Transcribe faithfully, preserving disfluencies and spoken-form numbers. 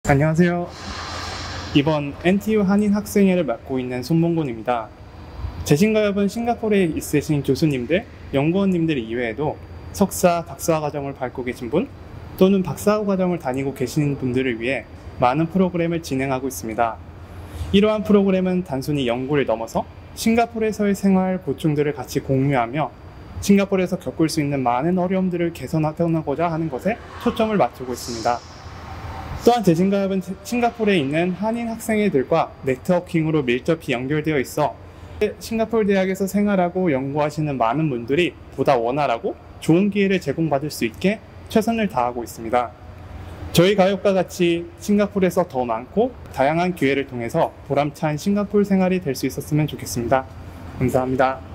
안녕하세요. 이번 엔티유 한인 학생회를 맡고 있는 손봉곤입니다. 재신가협은 싱가포르에 있으신 교수님들, 연구원님들 이외에도 석사, 박사 과정을 밟고 계신 분 또는 박사후 과정을 다니고 계시는 분들을 위해 많은 프로그램을 진행하고 있습니다. 이러한 프로그램은 단순히 연구를 넘어서 싱가포르에서의 생활 고충들을 같이 공유하며 싱가포르에서 겪을 수 있는 많은 어려움들을 개선하고자 하는 것에 초점을 맞추고 있습니다. 또한 재신가협은 싱가포르에 있는 한인 학생회들과 네트워킹으로 밀접히 연결되어 있어 싱가포르 대학에서 생활하고 연구하시는 많은 분들이 보다 원활하고 좋은 기회를 제공받을 수 있게 최선을 다하고 있습니다. 저희 가협과 같이 싱가포르에서 더 많고 다양한 기회를 통해서 보람찬 싱가포르 생활이 될 수 있었으면 좋겠습니다. 감사합니다.